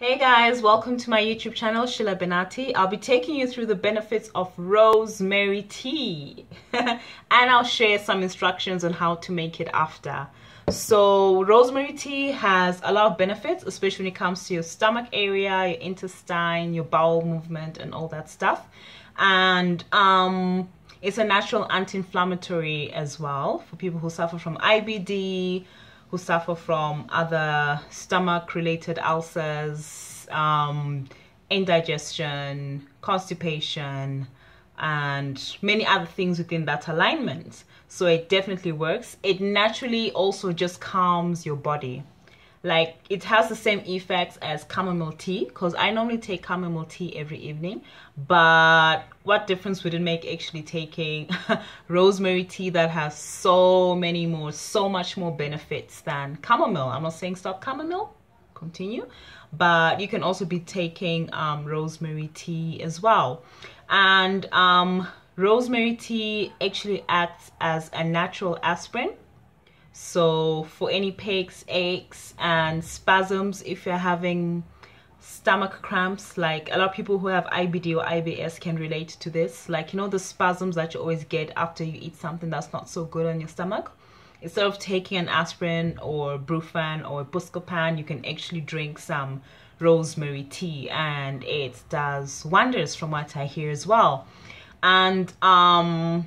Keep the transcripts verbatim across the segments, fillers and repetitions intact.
Hey guys, welcome to my YouTube channel, Sheila Benati. I'll be taking you through the benefits of rosemary tea and I'll share some instructions on how to make it after. So rosemary tea has a lot of benefits, especially when it comes to your stomach area, your intestine, your bowel movement and all that stuff. And um, it's a natural anti-inflammatory as well for people who suffer from I B D, who suffer from other stomach related ulcers, um, indigestion, constipation, and many other things within that alignment. So it definitely works. It naturally also just calms your body. Like, it has the same effects as chamomile tea, because I normally take chamomile tea every evening. But what difference would it make actually taking rosemary tea that has so many more, so much more benefits than chamomile? I'm not saying stop chamomile, continue. But you can also be taking um, rosemary tea as well. And um, rosemary tea actually acts as a natural aspirin. So for any pains, aches and spasms, if you're having stomach cramps, like a lot of people who have I B D or I B S can relate to this, like, you know, the spasms that you always get after you eat something that's not so good on your stomach. Instead of taking an aspirin or Brufen or Buscopan, you can actually drink some rosemary tea and it does wonders from what I hear as well. And um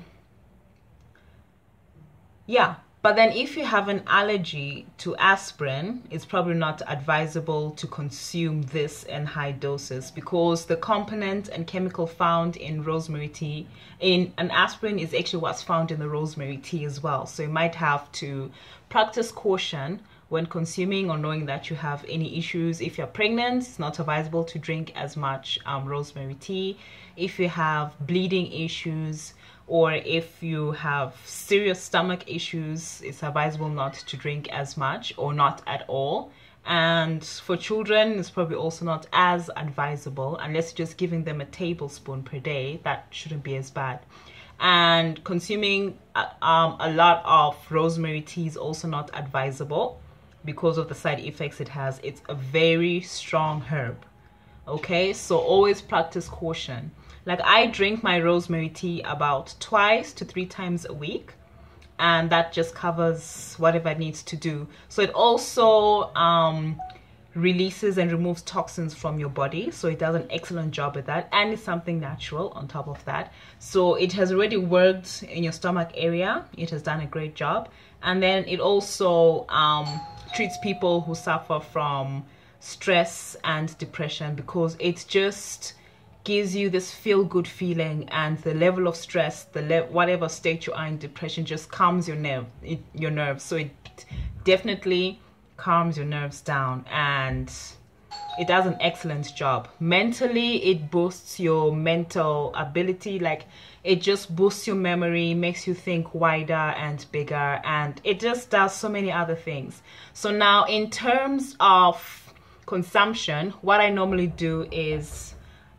yeah, but then if you have an allergy to aspirin, it's probably not advisable to consume this in high doses, because the component and chemical found in rosemary tea, in an aspirin, is actually what's found in the rosemary tea as well. So you might have to practice caution when consuming, or knowing that you have any issues. If you're pregnant, it's not advisable to drink as much um, rosemary tea. If you have bleeding issues, or if you have serious stomach issues, it's advisable not to drink as much or not at all. And for children, it's probably also not as advisable, unless you're just giving them a tablespoon per day. That shouldn't be as bad. And consuming uh, um, a lot of rosemary tea is also not advisable because of the side effects it has. It's a very strong herb. Okay, so always practice caution. Like, I drink my rosemary tea about twice to three times a week, and that just covers whatever it needs to do. So it also um, releases and removes toxins from your body, so it does an excellent job with that, and it's something natural on top of that. So it has already worked in your stomach area. It has done a great job. And then it also um, treats people who suffer from stress and depression, because it just gives you this feel-good feeling, and the level of stress, the le whatever state you are in depression, just calms your nerve, it, your nerves. So it definitely calms your nerves down, and it does an excellent job. Mentally, it boosts your mental ability. Like, it just boosts your memory, makes you think wider and bigger, and it just does so many other things. So now, in terms of consumption, what I normally do is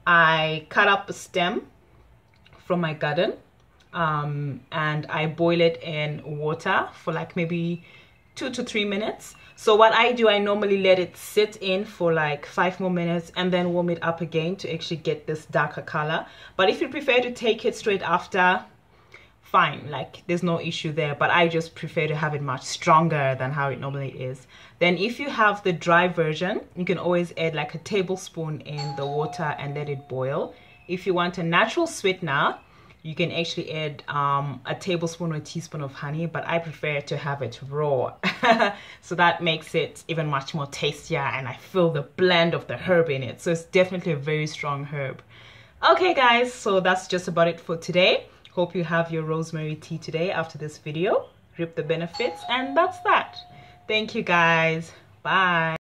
I cut up a stem from my garden um, and I boil it in water for like maybe two to three minutes. So what I do, I normally let it sit in for like five more minutes and then warm it up again to actually get this darker color. But if you prefer to take it straight after, fine, like there's no issue there, but I just prefer to have it much stronger than how it normally is. Then if you have the dry version, you can always add like a tablespoon in the water and let it boil. If you want a natural sweetener, you can actually add um, a tablespoon or a teaspoon of honey, but I prefer to have it raw. So that makes it even much more tastier, and I feel the blend of the herb in it. So it's definitely a very strong herb. Okay guys, so that's just about it for today. Hope you have your rosemary tea today after this video. Reap the benefits, and that's that. Thank you guys. Bye.